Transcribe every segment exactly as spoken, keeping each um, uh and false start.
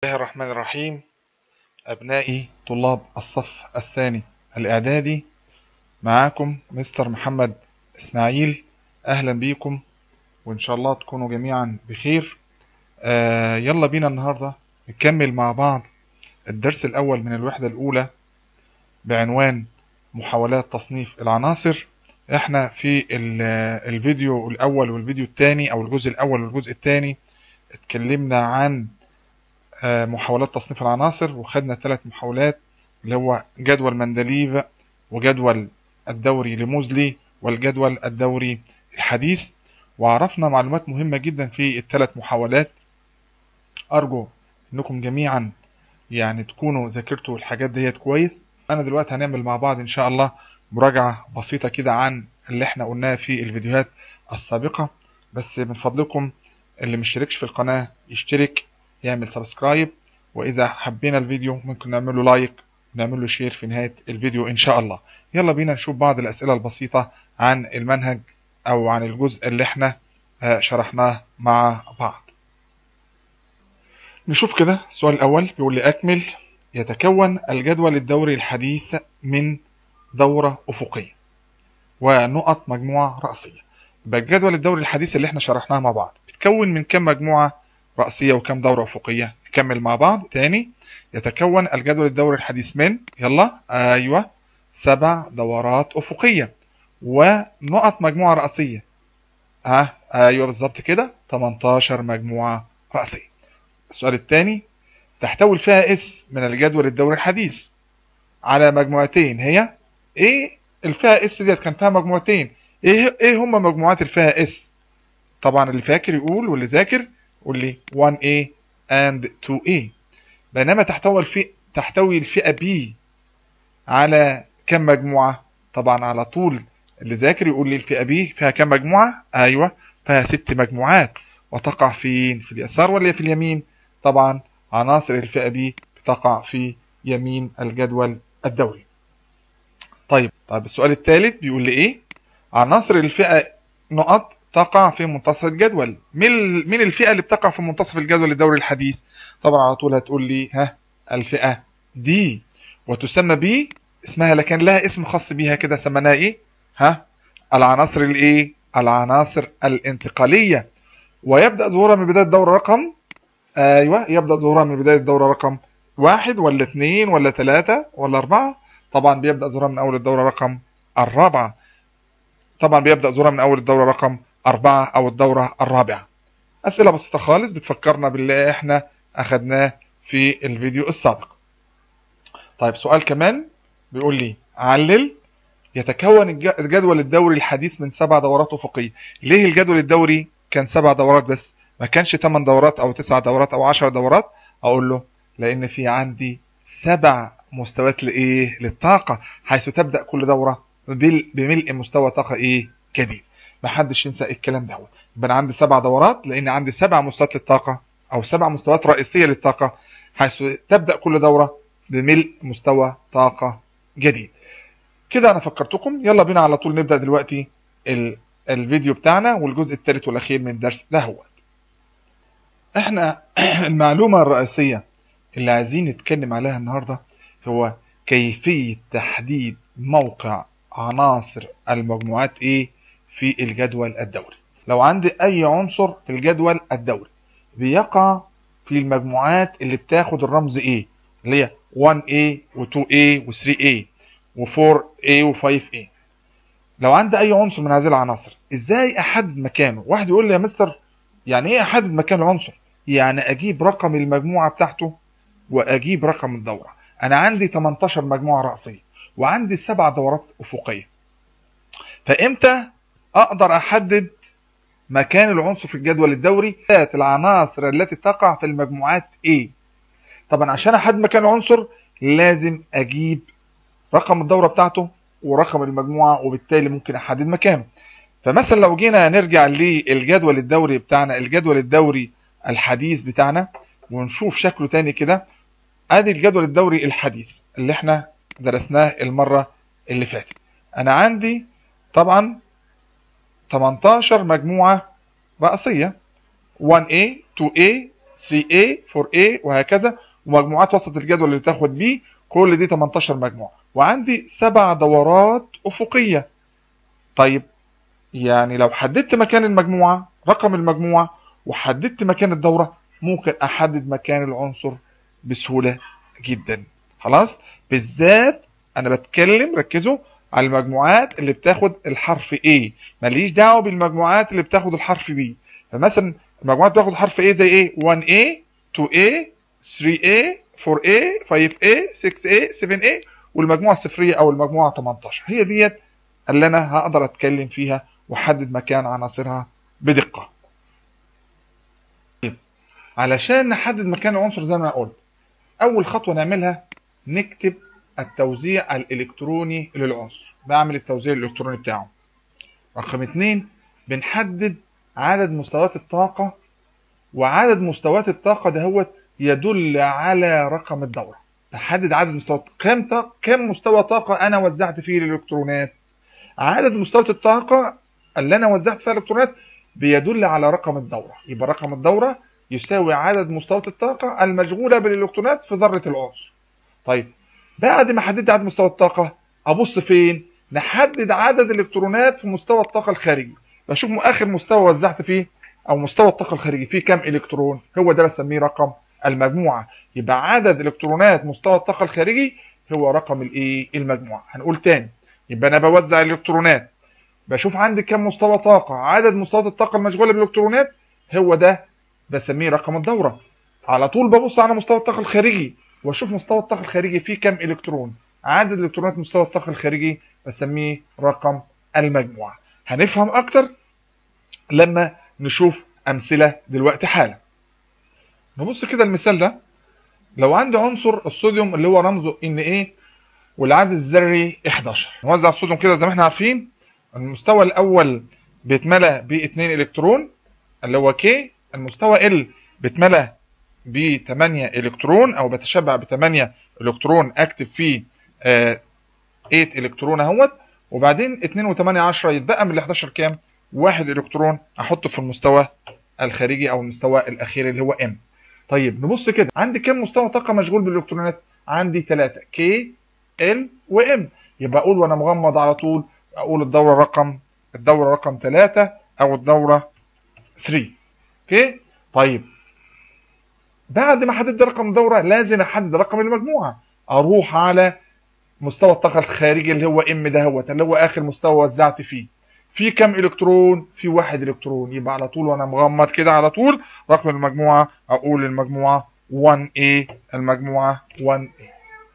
الله الرحمن الرحيم. أبنائي طلاب الصف الثاني الإعدادي، معاكم مستر محمد إسماعيل. أهلا بيكم وإن شاء الله تكونوا جميعا بخير. آه يلا بينا النهاردة نكمل مع بعض الدرس الأول من الوحدة الأولى بعنوان محاولات تصنيف العناصر. احنا في الفيديو الأول والفيديو الثاني أو الجزء الأول والجزء الثاني اتكلمنا عن محاولات تصنيف العناصر، وخدنا ثلاث محاولات اللي هو جدول مندليف وجدول الدوري لموزلي والجدول الدوري الحديث، وعرفنا معلومات مهمة جدا في الثلاث محاولات. أرجو أنكم جميعا يعني تكونوا ذاكرتوا الحاجات ديت كويس. أنا دلوقتي هنعمل مع بعض إن شاء الله مراجعة بسيطة كده عن اللي احنا قلناه في الفيديوهات السابقة، بس من فضلكم اللي مشتركش في القناة يشترك، يعمل سبسكرايب، وإذا حبينا الفيديو ممكن نعمل له لايك ونعمل له شير في نهاية الفيديو إن شاء الله. يلا بينا نشوف بعض الأسئلة البسيطة عن المنهج أو عن الجزء اللي احنا شرحناه مع بعض. نشوف كده السؤال الأول بيقول لي أكمل. يتكون الجدول الدوري الحديث من دورة أفقية ونقط مجموعة رأسية. يبقى الجدول الدوري الحديث اللي احنا شرحناه مع بعض بيتكون من كم مجموعة رأسية وكم دورة أفقية؟ نكمل مع بعض تاني. يتكون الجدول الدوري الحديث من يلا أيوة سبع دورات أفقية ونقط مجموعة رأسية. ها آه أيوة بالظبط كده تمنتاشر مجموعة رأسية. السؤال الثاني، تحتوي الفئة اس من الجدول الدوري الحديث على مجموعتين، هي ايه؟ الفئة اس ديت كان فيها مجموعتين، ايه ايه هما مجموعات الفئة اس؟ طبعا اللي فاكر يقول واللي ذاكر قول لي واحد A and تو A. بينما تحتوي الفئة تحتوي الفئة B على كم مجموعة؟ طبعا على طول اللي ذاكر يقول لي الفئة B فيها كم مجموعة؟ ايوه فيها ست مجموعات. وتقع فين؟ في اليسار ولا في اليمين؟ طبعا عناصر الفئة B بتقع في يمين الجدول الدوري. طيب طيب السؤال الثالث بيقول لي ايه؟ عناصر الفئة نقط تقع في منتصف الجدول. مين الفئة اللي بتقع في منتصف الجدول الدوري الحديث؟ طبعا على طول هتقول لي ها الفئة دي، وتسمى بي اسمها لكن لها اسم خاص بيها كده سميناها ايه؟ ها العناصر الايه؟ العناصر الانتقالية. ويبدأ ظهورها من بداية الدورة رقم ايوه يبدأ ظهورها من بداية الدورة رقم واحد ولا اثنين ولا ثلاثة ولا أربعة؟ طبعا بيبدأ ظهورها من أول الدورة رقم الرابعة. طبعا بيبدأ ظهورها من أول الدورة رقم أربعة أو الدورة الرابعة. أسئلة بسيطة خالص بتفكرنا باللي احنا أخدناه في الفيديو السابق. طيب سؤال كمان بيقول لي علل. يتكون الجدول الدوري الحديث من سبع دورات أفقية. ليه الجدول الدوري كان سبع دورات بس؟ ما كانش ثمان دورات أو تسع دورات أو عشر دورات؟ أقول له لأن في عندي سبع مستويات لإيه؟ للطاقة، حيث تبدأ كل دورة بملء مستوى طاقة ايه؟ جديد. محدش ينسى الكلام ده. يبقى انا عندي سبع دورات لان عندي سبع مستويات للطاقة او سبع مستويات رئيسية للطاقة، حيث تبدأ كل دورة بملء مستوى طاقة جديد. كده انا فكرتكم. يلا بينا على طول نبدأ دلوقتي الفيديو بتاعنا والجزء الثالث والاخير من الدرس ده. هو احنا المعلومة الرئيسية اللي عايزين نتكلم عليها النهاردة هو كيفية تحديد موقع عناصر المجموعات ايه في الجدول الدوري. لو عندي اي عنصر في الجدول الدوري بيقع في المجموعات اللي بتاخد الرمز ايه، اللي هي واحد A و اثنين A و ثلاثة A و أربعة A و خمسة A. لو عندي اي عنصر من هذه العناصر ازاي احدد مكانه؟ واحد يقول لي يا مستر يعني ايه احدد مكان العنصر؟ يعني اجيب رقم المجموعة بتاعته واجيب رقم الدورة. انا عندي تمنتاشر مجموعة رأسية وعندي سبع دورات افقية، فامتى اقدر احدد مكان العنصر في الجدول الدوري؟ العناصر التي تقع في المجموعات A. طبعا عشان احدد مكان العنصر لازم اجيب رقم الدورة بتاعته ورقم المجموعة، وبالتالي ممكن احدد مكانه. فمثلا لو جينا نرجع للجدول الدوري بتاعنا، الجدول الدوري الحديث بتاعنا، ونشوف شكله تاني كده. ادي الجدول الدوري الحديث اللي احنا درسناه المرة اللي فاتت. انا عندي طبعا تمنتاشر مجموعة رأسية، واحد A اثنين A ثري إيه فور إيه وهكذا، ومجموعات وسط الجدول اللي بتاخد بي، كل دي تمنتاشر مجموعة، وعندي سبع دورات أفقية. طيب يعني لو حددت مكان المجموعة، رقم المجموعة، وحددت مكان الدورة، ممكن أحدد مكان العنصر بسهولة جدا. خلاص، بالذات أنا بتكلم، ركزوا على المجموعات اللي بتاخد الحرف A، ماليش دعوة بالمجموعات اللي بتاخد الحرف B. فمثلا المجموعات بتاخد حرف A زي ايه؟ ون إيه تو إيه ثري إيه فور إيه فايف إيه سكس إيه سفن إيه، والمجموعة الصفرية أو المجموعة تمنتاشر، هي ديت اللي أنا هقدر أتكلم فيها وحدد مكان عناصرها بدقة. علشان نحدد مكان العنصر زي ما أنا قلت، أول خطوة نعملها نكتب التوزيع الإلكتروني للعنصر، بعمل التوزيع الإلكتروني بتاعه. رقم اتنين، بنحدد عدد مستويات الطاقة، وعدد مستويات الطاقة ده هو يدل على رقم الدورة. بحدد عدد مستويات، كم طاقة، كم مستوى طاقة أنا وزعت فيه الإلكترونات. عدد مستويات الطاقة اللي أنا وزعت فيها الإلكترونات بيدل على رقم الدورة، يبقى رقم الدورة يساوي عدد مستويات الطاقة المشغولة بالإلكترونات في ذرة العنصر. طيب بعد ما حددت عدد مستوى الطاقة، أبص فين؟ نحدد عدد الإلكترونات في مستوى الطاقة الخارجي، بشوف آخر مستوى وزعت فيه أو مستوى الطاقة الخارجي فيه كم إلكترون، هو ده بسميه رقم المجموعة. يبقى عدد إلكترونات مستوى الطاقة الخارجي هو رقم الإيه؟ المجموعة. هنقول تاني، يبقى أنا بوزع الإلكترونات، بشوف عندي كم مستوى طاقة، عدد مستويات الطاقة المشغولة بالإلكترونات هو ده بسميه رقم الدورة. على طول ببص على مستوى الطاقة الخارجي واشوف مستوى الطاقة الخارجي فيه كم إلكترون، عدد الإلكترونات مستوى الطاقة الخارجي بسميه رقم المجموعة. هنفهم أكتر لما نشوف أمثلة دلوقتي حالا. نبص كده المثال ده، لو عندي عنصر الصوديوم اللي هو رمزه إن إيه والعدد الذري احداشر، نوزع الصوديوم كده زي ما احنا عارفين. المستوى الأول بيتملى ب اتنين إلكترون اللي هو K، المستوى L بيتملى ب تمانية إلكترون أو بتشبع ب تمانية إلكترون، أكتب فيه آه تمانية إلكترون أهوت، وبعدين اتنين وتمانية عشرة يتبقى من ال احداشر كام؟ واحد إلكترون أحطه في المستوى الخارجي أو المستوى الأخير اللي هو M. طيب نبص كده، عندي كم مستوى طاقة مشغول بالإلكترونات؟ عندي ثلاثة، K L و M. يبقى أقول وأنا مغمض على طول، أقول الدورة رقم الدورة رقم ثلاثة أو الدورة ثلاثة. أوكي؟ طيب بعد ما حددت رقم الدورة لازم أحدد رقم المجموعة، أروح على مستوى الطاقة الخارجي اللي هو M ده هو اللي هو آخر مستوى وزعت فيه. في كم إلكترون؟ في واحد إلكترون. يبقى على طول وأنا مغمض كده على طول رقم المجموعة أقول المجموعة واحد إيه، المجموعة واحد إيه.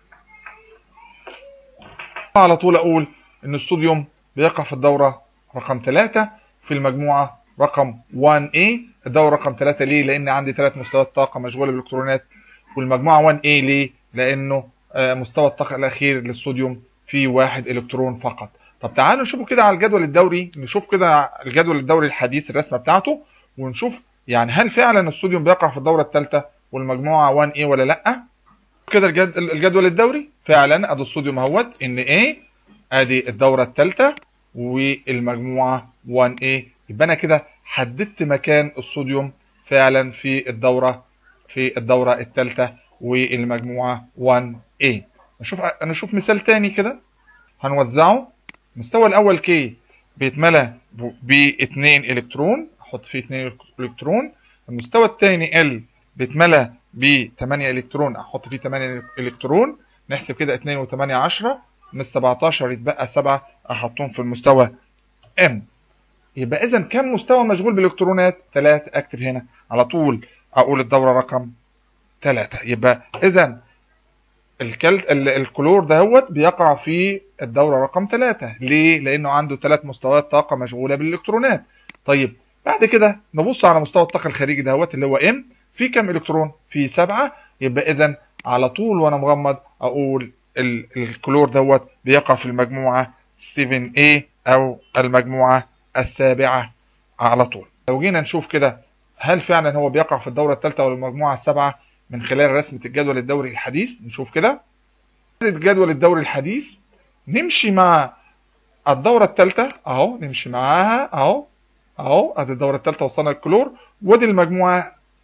على طول أقول إن الصوديوم بيقع في الدورة رقم ثلاثة في المجموعة رقم واحد إيه. الدورة رقم ثلاثة ليه؟ لأن عندي ثلاث مستويات طاقة مشغولة بالإلكترونات، والمجموعة واحد إيه ليه؟ لأنه مستوى الطاقة الأخير للصوديوم فيه واحد إلكترون فقط. طب تعالوا نشوفوا كده على الجدول الدوري، نشوف كده الجدول الدوري الحديث الرسمة بتاعته، ونشوف يعني هل فعلا الصوديوم بيقع في الدورة الثالثة والمجموعة واحد إيه ولا لأ. كده الجدول الدوري فعلا ادي الصوديوم اهوت ان ايه، ادي الدوره الثالثه والمجموعه واحد إيه. يبقى انا كده حددت مكان الصوديوم فعلا في الدوره في الدوره الثالثه والمجموعه واحد إيه. نشوف نشوف مثال تاني كده هنوزعه. المستوى الاول K بيتملى ب اتنين الكترون، احط فيه اتنين الكترون. المستوى الثاني L بيتملى ب تمانية الكترون، احط فيه تمانية الكترون. نحسب كده اتنين وتمانية عشرة من سبعتاشر يتبقى سبعة، احطهم في المستوى M. يبقى اذا كم مستوى مشغول بالالكترونات؟ ثلاثة. اكتب هنا على طول اقول الدوره رقم ثلاثة. يبقى اذا الكلور دهوت بيقع في الدوره رقم ثلاثة. ليه؟ لانه عنده ثلاث مستويات طاقه مشغوله بالالكترونات. طيب بعد كده نبص على مستوى الطاقه الخارجي دهوت اللي هو M، في كم الكترون؟ في سبعة. يبقى اذا على طول وانا مغمض اقول الكلور دوت بيقع في المجموعه سبعة إيه او المجموعه السابعه على طول. لو جينا نشوف كده هل فعلا هو بيقع في الدوره الثالثه او المجموعه السابعه من خلال رسمه الجدول الدوري الحديث، نشوف كده الجدول الدوري الحديث، نمشي مع الدوره الثالثه اهو، نمشي معاها اهو اهو، ادي الدوره الثالثه وصلنا للكلور، ودي المجموعه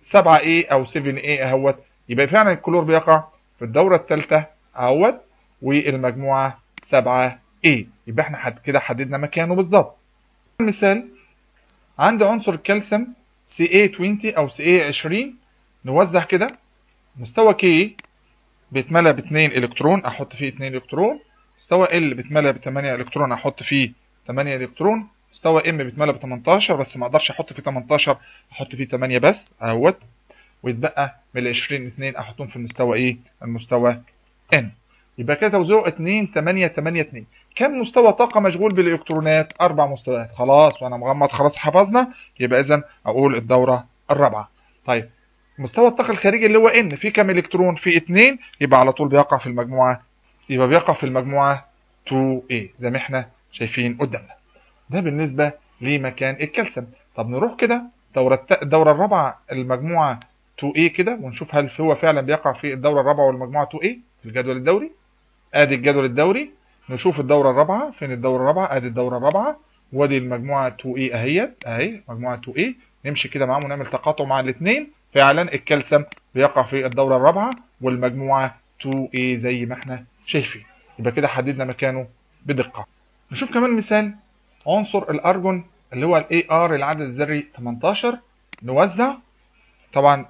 سبعة إيه أو سبعة إيه أهوت. يبقى فعلا الكلور بيقع في الدورة الثالثة أهوت، والمجموعة سبعة إيه. يبقى احنا حد كده حددنا مكانه بالظبط. مثال، عندي عنصر الكالسيوم سي إيه عشرين أو سي إيه عشرين. نوزع كده، مستوى K بيتملى ب اتنين الكترون، احط فيه اتنين الكترون. مستوى L بيتملى ب تمانية الكترون، احط فيه تمانية الكترون. مستوى M بيتملى ب تمنتاشر، بس ما اقدرش احط فيه تمنتاشر، احط فيه تمانية بس اهوت. ويتبقى من ال عشرين اتنين احطهم في المستوى ايه؟ المستوى N. يبقى كده توزيعه اتنين تمانية تمانية اتنين. كم مستوى طاقة مشغول بالالكترونات؟ اربع مستويات. خلاص وانا مغمض خلاص حفظنا. يبقى اذا اقول الدورة الرابعة. طيب مستوى الطاقة الخارجي اللي هو N في كم الكترون؟ في اتنين. يبقى على طول بيقع في المجموعة، يبقى بيقع في المجموعة اتنين إيه زي ما احنا شايفين قدامنا. ده بالنسبة لمكان الكالسيوم. طب نروح كده دورة الدورة الرابعة المجموعة اتنين إيه كده، ونشوف هل هو فعلا بيقع في الدورة الرابعة والمجموعة اتنين إيه في الجدول الدوري. ادي الجدول الدوري. نشوف الدورة الرابعة فين. الدورة الرابعة ادي الدورة الرابعة، وادي المجموعة اتنين إيه اهيت اهي مجموعة اتنين إيه. نمشي كده معاهم ونعمل تقاطع مع الاثنين. فعلا الكالسيوم بيقع في الدورة الرابعة والمجموعة اتنين إيه زي ما احنا شايفين. يبقى كده حددنا مكانه بدقة. نشوف كمان مثال، عنصر الارجون اللي هو الاي ار العدد الذري تمنتاشر. نوزع طبعا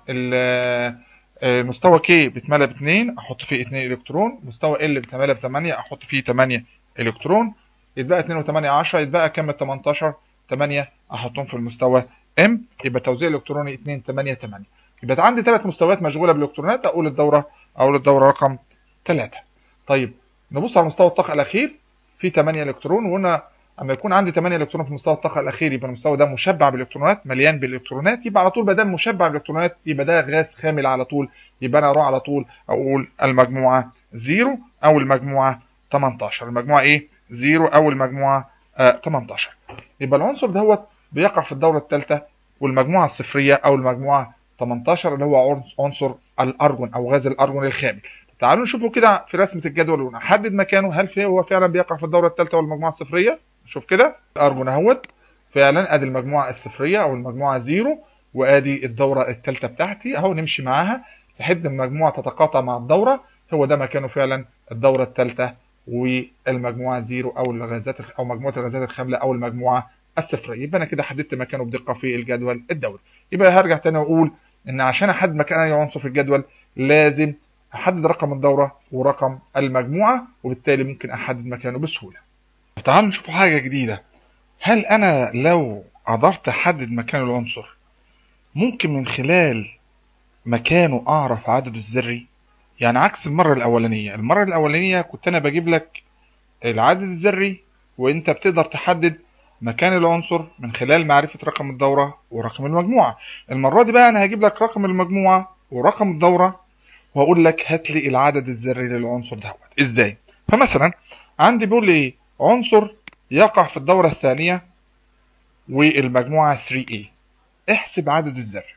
مستوى K بيتملى ب اتنين، احط فيه اتنين الكترون. مستوى L بيتملى ب تمانية، احط فيه تمانية الكترون. يتبقى اتنين وتمانية عشرة، يتبقى كام؟ تمنتاشر. تمانية احطهم في المستوى M. يبقى توزيع الالكتروني اتنين تمانية تمانية. يبقى عندي ثلاث مستويات مشغوله بالالكترونات. اقول الدوره اقول الدوره رقم ثلاثة. طيب نبص على مستوى الطاقه الاخير، في تمانية الكترون. وهنا اما يكون عندي تمانية الكترون في مستوى الطاقه الاخير يبقى المستوى ده مشبع بالالكترونات، مليان بالالكترونات. يبقى على طول ما دام مشبع بالالكترونات يبقى ده غاز خامل على طول. يبقى انا اروح على طول اقول المجموعه صفر او المجموعه تمنتاشر. المجموعه ايه؟ صفر او المجموعه آه تمنتاشر. يبقى العنصر دوت بيقع في الدوره الثالثه والمجموعه الصفريه او المجموعه تمنتاشر اللي هو عنصر الارجون او غاز الارجون الخامل. تعالوا نشوفه كده في رسمه الجدول ونحدد مكانه. هل هو فعلا بيقع في الدوره الثالثه والمجموعه الصفريه؟ نشوف كده الارجون اهوت فعلا ادي المجموعه الصفريه او المجموعه صفر، وادي الدوره الثالثه بتاعتي اهو. نمشي معاها لحد المجموعه تتقاطع مع الدوره. هو ده مكانه فعلا الدوره الثالثه والمجموعه صفر او الغازات او مجموعه الغازات الخامله او المجموعه الصفريه. يبقى انا كده حددت مكانه بدقه في الجدول الدوري. يبقى هرجع تاني واقول ان عشان احدد مكان اي عنصر في الجدول لازم احدد رقم الدوره ورقم المجموعه، وبالتالي ممكن احدد مكانه بسهوله. تعالوا نشوف حاجه جديده. هل انا لو قدرت احدد مكان العنصر ممكن من خلال مكانه اعرف عدده الذري؟ يعني عكس المره الاولانيه. المره الاولانيه كنت انا بجيب لك العدد الذري وانت بتقدر تحدد مكان العنصر من خلال معرفه رقم الدوره ورقم المجموعه. المره دي بقى انا هجيب لك رقم المجموعه ورقم الدوره واقول لك هات لي العدد الذري للعنصر دوت. ازاي؟ فمثلا عندي بيقول لي ايه؟ عنصر يقع في الدوره الثانيه والمجموعه ثري إيه. احسب عدد الذري.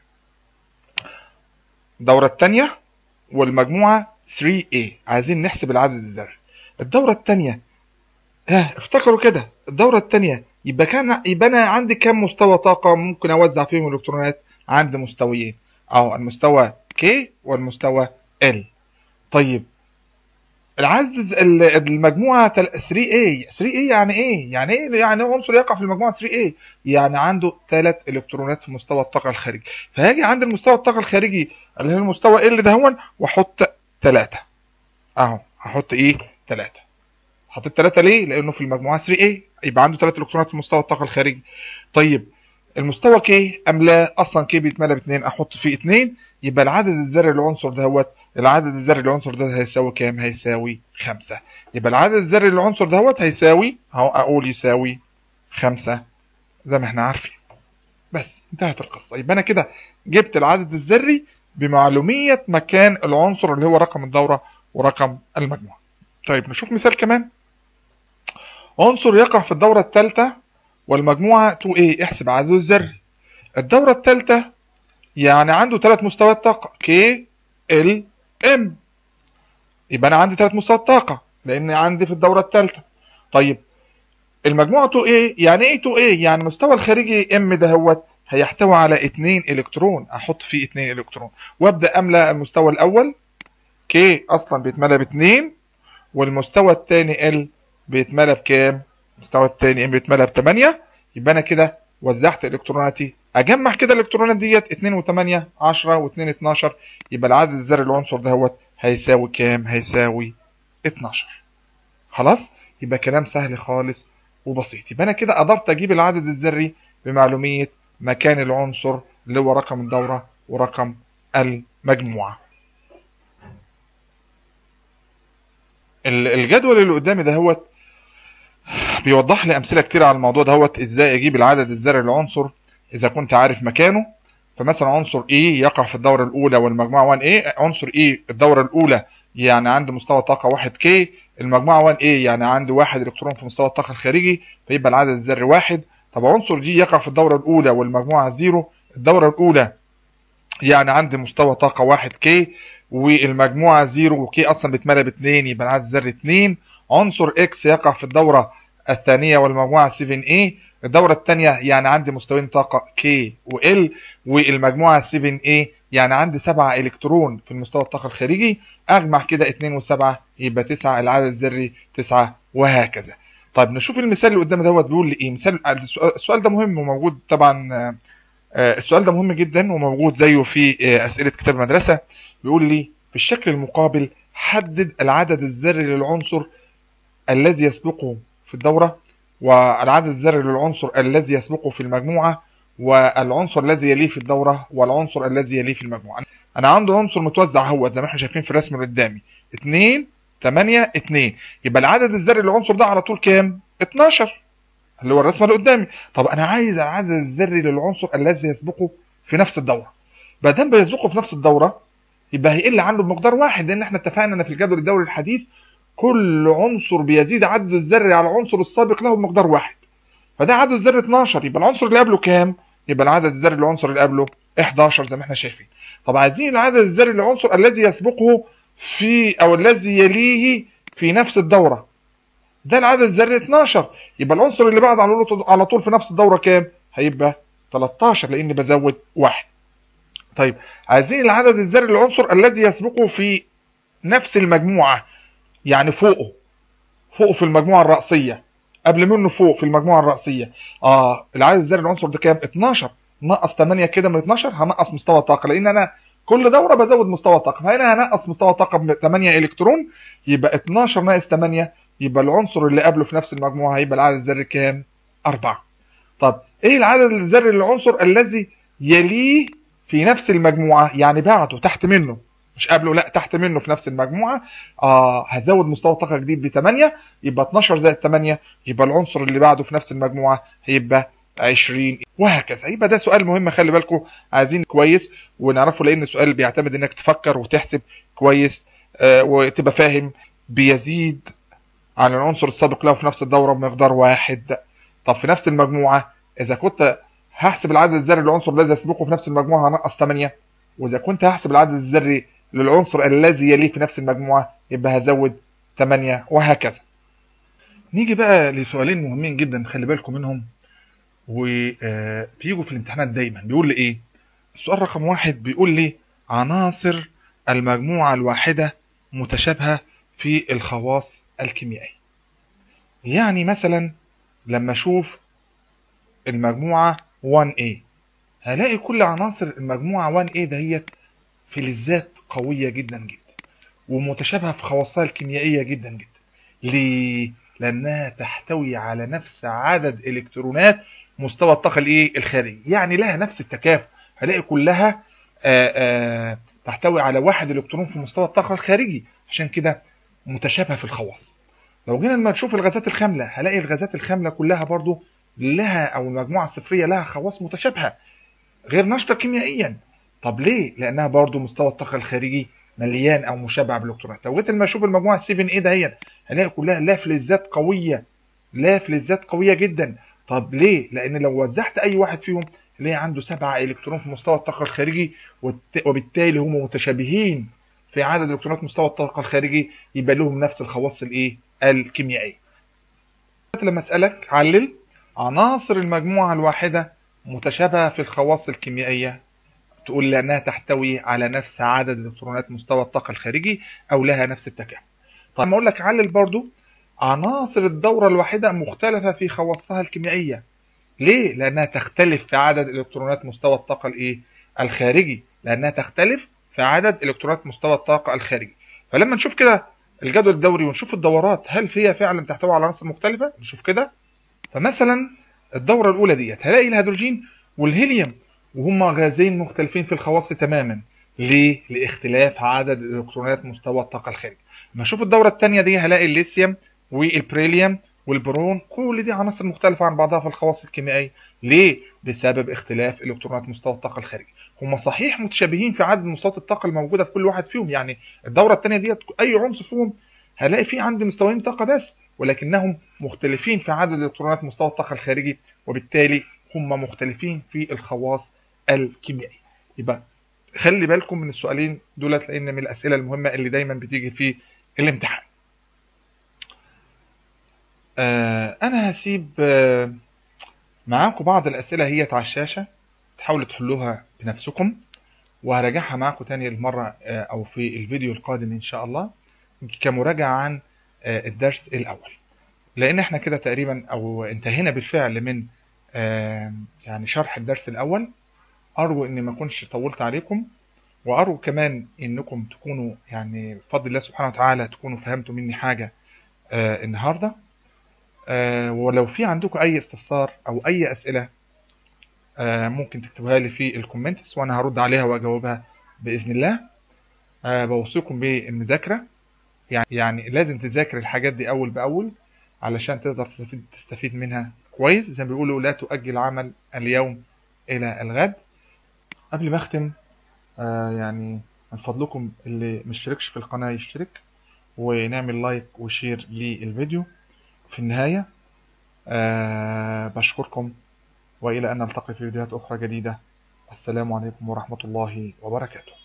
الدوره الثانيه والمجموعه ثري إيه عايزين نحسب العدد الذري. الدوره الثانيه ها افتكروا كده، الدوره الثانيه يبقى كان يبقى انا عندي كام مستوى طاقه ممكن اوزع فيهم الالكترونات؟ عندي مستويين اهو، المستوى K والمستوى L. طيب العدد المجموعه ثري إيه. ثري إيه يعني ايه؟ يعني ايه يعني عنصر يقع في المجموعه ثري إيه؟ يعني عنده ثلاث الكترونات في مستوى الطاقه الخارجي. فهاجي عند المستوى الطاقه الخارجي اللي هو المستوى L دهون واحط ثلاثة اهو. هحط ايه؟ ثلاثة. حطيت ثلاثة ليه؟ لانه في المجموعه ثري إيه يبقى عنده ثلاث الكترونات في مستوى الطاقه الخارجي. طيب المستوى K املاه اصلا K بيتملى ب اتنين، احط فيه اتنين. يبقى العدد الذري للعنصر دوت العدد الذري للعنصر ده هيساوي كام؟ هيساوي خمسة. يبقى العدد الذري للعنصر دوت هيساوي اهو، اقول يساوي خمسة زي ما احنا عارفين. بس انتهت القصه. يبقى انا كده جبت العدد الذري بمعلوميه مكان العنصر اللي هو رقم الدوره ورقم المجموعه. طيب نشوف مثال كمان. عنصر يقع في الدوره الثالثه والمجموعه اتنين إيه. احسب عدده الذري. الدوره الثالثه يعني عنده ثلاث مستويات طاقه K L M. يبقى انا عندي ثلاث مستويات طاقه لان عندي في الدوره الثالثه. طيب المجموعه اتنين إيه يعني ايه؟ اتنين إيه يعني المستوى الخارجي M دهوت هيحتوي على اتنين الكترون، احط فيه اتنين الكترون وابدا املى المستوى الاول كي اصلا بيتملى باتنين، والمستوى الثاني ال بيتملى بكام؟ المستوى الثاني ام بيتملى بتمانية. يبقى انا كده وزعت الكتروناتي، اجمع كده الالكترونات ديت اتنين وتمانية عشرة واتنين اتناشر، يبقى العدد الذري للعنصر دهوت هيساوي كام؟ هيساوي اتناشر. خلاص، يبقى كلام سهل خالص وبسيط. يبقى انا كده قدرت اجيب العدد الذري بمعلوميه مكان العنصر اللي هو رقم الدوره ورقم المجموعه. الجدول اللي قدامي دهوت بيوضح لي امثله كتير على الموضوع دهوت، ازاي اجيب العدد الذري للعنصر اذا كنت عارف مكانه. فمثلا عنصر E يقع في الدوره الاولى والمجموعه واحد إيه. عنصر E الدوره الاولى يعني عند مستوى طاقه واحد كي، المجموعه واحد إيه يعني عندي واحد الكترون في مستوى الطاقه الخارجي، فيبقى العدد الذري واحد. طب عنصر G يقع في الدوره الاولى والمجموعه صفر، الدوره الاولى يعني عندي مستوى طاقه واحد كي والمجموعه صفر وكي اصلا بتملى ب اتنين، يبقى العدد الذري اتنين. عنصر X يقع في الدوره الثانيه والمجموعه سبعة إيه، الدوره الثانيه يعني عندي مستويين طاقه K و L والمجموعه سبعة إيه يعني عندي سبعة الكترون في المستوى الطاقه الخارجي، اجمع كده اتنين و7 يبقى تسعة، العدد الذري تسعة وهكذا. طيب نشوف المثال اللي قدامنا دوت بيقول لي ايه. مثال السؤال ده مهم وموجود طبعا، السؤال ده مهم جدا وموجود زيه في اسئله كتاب المدرسه. بيقول لي في الشكل المقابل حدد العدد الذري للعنصر الذي يسبقه في الدوره، والعدد الذري للعنصر الذي يسبقه في المجموعه، والعنصر الذي يليه في الدوره، والعنصر الذي يليه في المجموعه. انا عندي عنصر متوزع اهوت زي ما احنا شايفين في الرسم اللي قدامي اتنين تمانية اتنين، يبقى العدد الذري للعنصر ده على طول كام؟ اتناشر اللي هو الرسمه اللي قدامي. طب انا عايز العدد الذري للعنصر الذي يسبقه في نفس الدوره. ما دام بيسبقه في نفس الدوره يبقى هيقل عنه بمقدار واحد، لان احنا اتفقنا ان في الجدول الدوري الحديث كل عنصر بيزيد عدده الذري على العنصر السابق له بمقدار واحد، فده عدد الذري اتناشر، يبقى العنصر اللي قبله كام؟ يبقى العدد الذري للعنصر اللي قبله احداشر زي ما احنا شايفين. طب عايزين العدد الذري للعنصر الذي يسبقه في او الذي يليه في نفس الدوره، ده العدد الذري اتناشر، يبقى العنصر اللي بعد على طول في نفس الدوره كام؟ هيبقى تلتاشر لاني بزود واحد. طيب عايزين العدد الذري للعنصر الذي يسبقه في نفس المجموعه، يعني فوقه فوقه في المجموعه الرئيسيه، قبل منه فوق في المجموعه الرئيسيه. اه العدد الذري للعنصر ده كام؟ اتناشر، نقص تمانية كده من اتناشر، هنقص مستوى طاقه لان انا كل دوره بزود مستوى طاقه، فهنا هنقص مستوى طاقه ب تمانية الكترون، يبقى اتناشر ناقص تمانية يبقى العنصر اللي قبله في نفس المجموعه هيبقى العدد الذري كام؟ أربعة. طب ايه العدد الذري للعنصر الذي يليه في نفس المجموعه، يعني بعده تحت منه مش قبله، لا تحت منه في نفس المجموعه. اه هزود مستوى طاقه جديد ب تمانية، يبقى اتناشر زائد تمانية يبقى العنصر اللي بعده في نفس المجموعه هيبقى عشرين وهكذا. يبقى ده سؤال مهم، خلي بالكم عايزين كويس ونعرفه، لان السؤال بيعتمد انك تفكر وتحسب كويس آه وتبقى فاهم. بيزيد عن العنصر السابق له في نفس الدوره بمقدار واحد. طب في نفس المجموعه اذا كنت هحسب العدد الذري للعنصر الذي يسبقه في نفس المجموعه هنقص تمانية، واذا كنت هحسب العدد الذري للعنصر الذي يليه في نفس المجموعه يبقى هزود تمانية وهكذا. نيجي بقى لسؤالين مهمين جدا خلي بالكم منهم، وبيجوا في الامتحانات دايما. بيقول لي ايه؟ السؤال رقم واحد بيقول لي عناصر المجموعه الواحده متشابهه في الخواص الكيميائيه. يعني مثلا لما اشوف المجموعه واحد إيه هلاقي كل عناصر المجموعه واحد إيه دهيت فلزات قويه جدا جدا ومتشابهه في خواصها الكيميائيه جدا جدا. ليه؟ لانها تحتوي على نفس عدد الكترونات مستوى الطاقه الايه؟ الخارجي، يعني لها نفس التكافؤ. هلاقي كلها آآ آآ تحتوي على واحد الكترون في مستوى الطاقه الخارجي، عشان كده متشابهه في الخواص. لو جينا لما نشوف الغازات الخامله هلاقي الغازات الخامله كلها برضو لها او المجموعه الصفريه لها خواص متشابهه غير نشطه كيميائيا. طب ليه؟ لانها برضو مستوى الطاقه الخارجي مليان او مشبع بالالكترونات. لو جيت لما اشوف المجموعه سبعة إيه دهيت هلاقي كلها لا فلزات قويه، لا فلزات قويه جدا. طب ليه؟ لان لو وزعت اي واحد فيهم هلاقي عنده سبعة الكترون في مستوى الطاقه الخارجي، وبالتالي هم متشابهين في عدد الكترونات مستوى الطاقه الخارجي، يبقى لهم نفس الخواص الايه؟ الكيميائيه. لما اسالك علل عناصر المجموعه الواحده متشابهة في الخواص الكيميائية، تقول لأنها تحتوي على نفس عدد إلكترونات مستوى الطاقة الخارجي أو لها نفس التكامل. طيب ما أقول لك علل برضو عناصر الدورة الواحدة مختلفة في خواصها الكيميائية. ليه؟ لأنها تختلف في عدد إلكترونات مستوى الطاقة الإيه؟ الخارجي، لأنها تختلف في عدد إلكترونات مستوى الطاقة الخارجي. فلما نشوف كده الجدول الدوري ونشوف الدورات هل هي فعلا تحتوي على عناصر مختلفة؟ نشوف كده. فمثلا الدورة الأولى ديت هلاقي الهيدروجين والهيليوم وهما غازين مختلفين في الخواص تماما. ليه؟ لاختلاف عدد الإلكترونات مستوى الطاقة الخارجي. لما أشوف الدورة الثانية دي هلاقي الليثيوم والبريليوم والبرون كل دي عناصر مختلفة عن بعضها في الخواص الكيميائية. ليه؟ بسبب اختلاف إلكترونات مستوى الطاقة الخارجي. هما صحيح متشابهين في عدد مستويات الطاقة الموجودة في كل واحد فيهم، يعني الدورة الثانية ديت أي عنصر فيهم هلاقي فيه عندي مستويين طاقة بس، ولكنهم مختلفين في عدد الإلكترونات مستوى الطاقة الخارجي، وبالتالي هم مختلفين في الخواص الكيميائية. يبقى خلي بالكم من السؤالين دولت لأن من الأسئلة المهمة اللي دايما بتيجي في الامتحان. آه أنا هسيب آه معاكم بعض الأسئلة هي على الشاشة تحاولوا تحلوها بنفسكم، وهراجعها معاكم تاني المرة آه أو في الفيديو القادم إن شاء الله كمراجعة عن آه الدرس الأول، لأن احنا كده تقريبا أو انتهينا بالفعل من آه يعني شرح الدرس الأول. أرجو إني ما أكونش طولت عليكم، وأرجو كمان إنكم تكونوا يعني بفضل الله سبحانه وتعالى تكونوا فهمتوا مني حاجة آه النهاردة. آه ولو في عندكم أي استفسار أو أي أسئلة آه ممكن تكتبوها لي في الكومنتس وأنا هرد عليها وأجاوبها بإذن الله. آه بوصيكم بالمذاكرة، يعني يعني لازم تذاكر الحاجات دي أول بأول علشان تقدر تستفيد تستفيد منها كويس. زي ما بيقولوا لا تؤجل عمل اليوم إلى الغد. قبل ما أختم آه يعني من فضلكم اللي مشتركش في القناة يشترك ونعمل لايك وشير للفيديو. في النهاية آه بشكركم وإلى أن نلتقي في فيديوهات أخرى جديدة. السلام عليكم ورحمة الله وبركاته.